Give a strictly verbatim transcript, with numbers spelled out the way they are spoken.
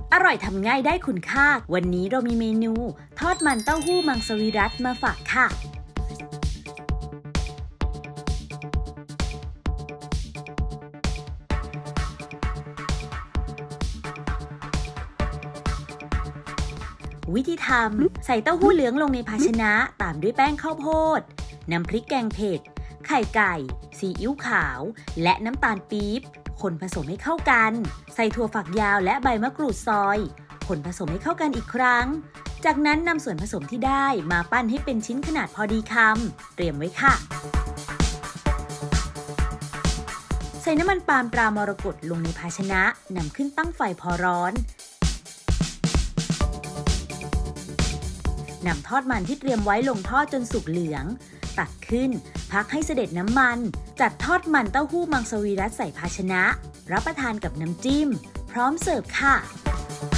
อร่อยทำง่ายได้คุณค่าวันนี้เรามีเมนูทอดมันเต้าหู้มังสวิรัติมาฝากค่ะวิธีทำใส่เต้าหู้เหลืองลงในภาชนะตามด้วยแป้งข้าวโพดน้ำพริกแกงเผ็ดไข่ไก่ซีอิ๊วขาวและน้ำตาลปี๊บคนผสมให้เข้ากันใส่ถั่วฝักยาวและใบมะกรูดซอยคนผสมให้เข้ากันอีกครั้งจากนั้นนำส่วนผสมที่ได้มาปั้นให้เป็นชิ้นขนาดพอดีคำเตรียมไว้ค่ะใส่น้ำมันปาล์มตรามรกตลงในภาชนะนำขึ้นตั้งไฟพอร้อนนำทอดมันที่เตรียมไว้ลงทอดจนสุกเหลืองตักขึ้นพักให้เสด็จน้ำมันจัดทอดมันเต้าหู้มังสวิรัติใส่ภาชนะรับประทานกับน้ำจิ้มพร้อมเสิร์ฟค่ะ